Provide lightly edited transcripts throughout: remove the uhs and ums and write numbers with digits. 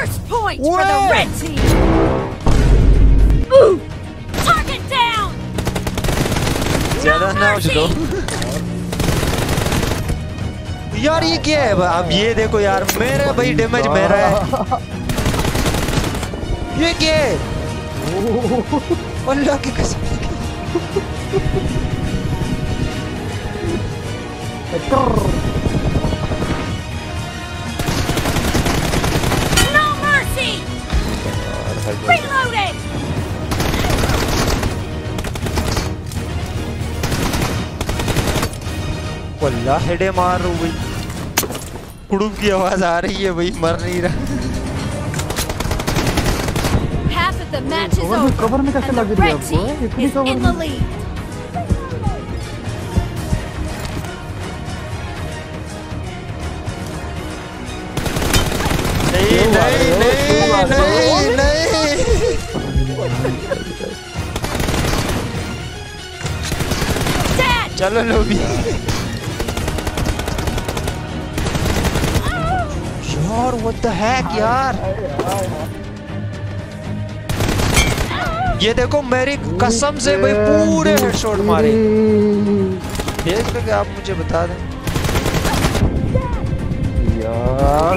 First point for the red team. Ooh, target down. ज्यादा ना उछलो। यार ये क्या है? अब ये देखो यार, मेरा भाई डैमेज मेरा है। ये क्या है? अल्लाह की कसम। No mercy. Reloading. अल्लाह हेडे मार रहा हूँ भाई। कुड़ुब की आवाज आ रही है भाई, मर नहीं रहा। Half of the match is over, and the red team is in the lead. नहीं नहीं नहीं नहीं नहीं। चलो लो भी। यार what the heck यार। ये देखो मेरी कसम से भाई पूरे हेडशॉट मारे। देख लो कि आप मुझे बता दें यार।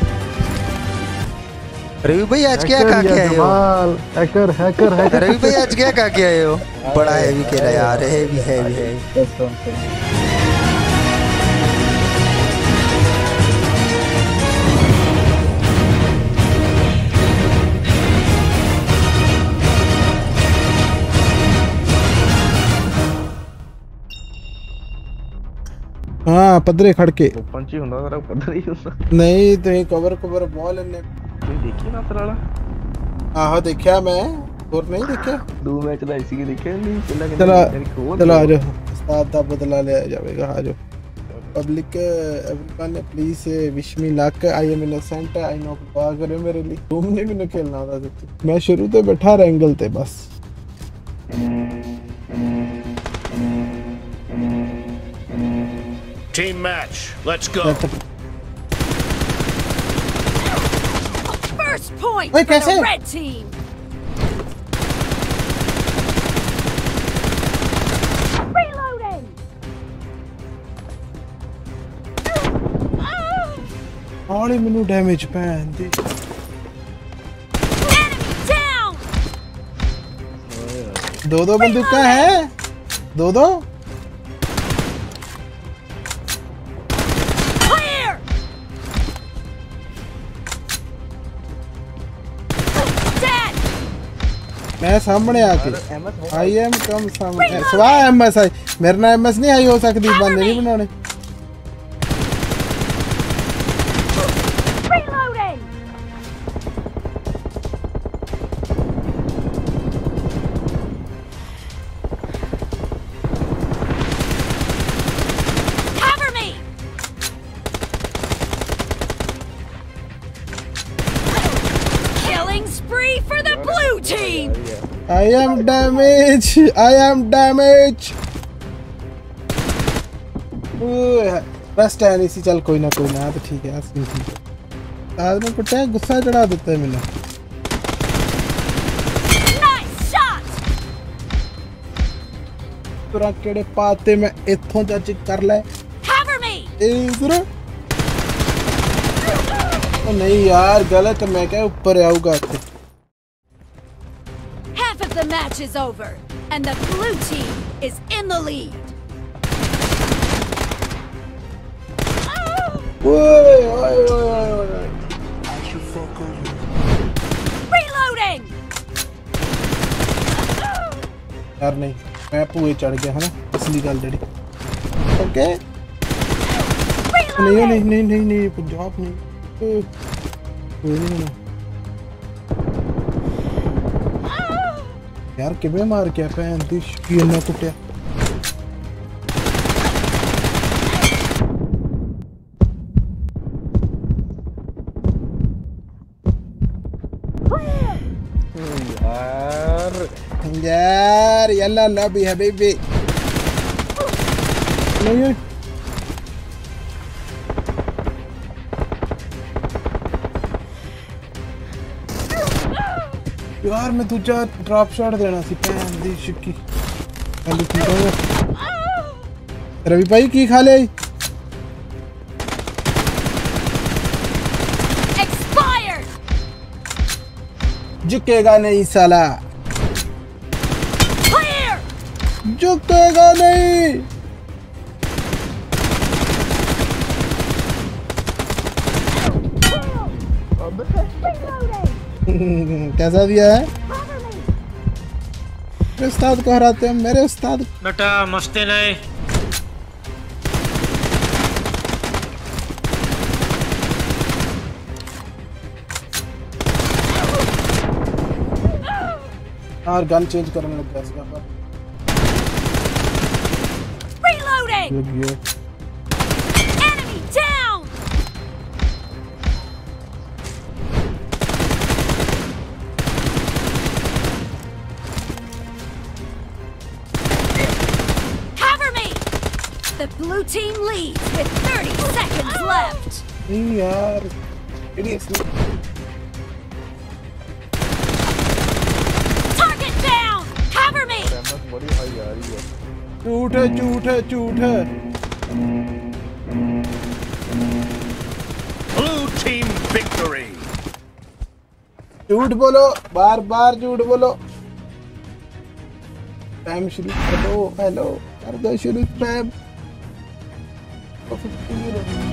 रवि भाई आज क्या खा के आए हो? Hacker hacker hacker. रवि भाई आज क्या खा के आए हो? बड़ा हैवी खेला यार, हैवी हैवी हैवी। हाँ पदरे खड़के पंची ਹੁੰਦਾ ਸਾਰਾ ਪੱਧਰ ਹੀ ਹੁੰਦਾ। नहीं ਤੁਸੀਂ कवर कवर बॉल ने ਤੁਸੀਂ ਦੇਖੀ ਨਾ ਤਰਾਲਾ? आहो देखा मैं और नहीं देखा। दो मैच ਦਾ ਇਸੀ ਦੇਖਿਆ ਨਹੀਂ ਪਹਿਲਾਂ चलो ਕਿੰਨਾ चलो आ जाओ, उस्ताद का बदला लिया जाएगा। आ जाओ public everyone please wish me luck. I am innocent, I know दुआ करो मेरे लिए। तुमने भी ना खेलना था, मैं शुरू तो बैठा एंगल थे बस। Team match, let's go. First point Wait, for the कैसे? red team. Reloading. और मैनू डैमेज पैन दी। Enemy down. दो बंदूका है, दो Clear. Dead. मैं सामने आके आई एम कम सामने सवा एमएस आई। मेरे ना एमएस नहीं आई हो सकती, बंदे नहीं बनाने। Reloading. Cover me. Killing spree for the blue team. I am damage, I am damage। बस टाइम इसी चल कोई ना तो ठीक है। आज में कुछ गुस्सा चढ़ा देता है मैंने। Nice shot. तुरा केड़े पाते मैं इत्थों जज कर ले। Cover me. इधर ओ नहीं यार गलत, मैं क्या ऊपर आऊंगा। Half of the match is over, and the blue team is in the lead. Reloading. यार नहीं, मैं पूरे चढ़ गया है ना, असली गल जेडी। ओके नहीं नहीं नहीं नहीं नहीं पंजाब नहीं कोई नहीं यार। किवें मार के भैन दी की इन्ना कुटिया। यार यल्ला लॉबी हबीबी। नहीं यार मैं दूजा ड्रॉप शॉट देना सी भैन दी शिक्की पहले की कहो रवि भाई की खा ले झुकेगा नहीं साला झुकेगा नहीं कैसा दिया है मेरे उस्ताद को हराते हैं मेरे उस्ताद बेटा मस्ती नहीं और गन चेंज करने लग गया इसका पर Reloading! Enemy down! Cover me! The blue team leads with 30 seconds left. नहीं यार इडियट्स झूठ है झूठ है झूठ है Blue team victory. झूठ बोलो बार बार झूठ बोलो टाइम शुरू कर दो हेलो कर दो शुरू टाइम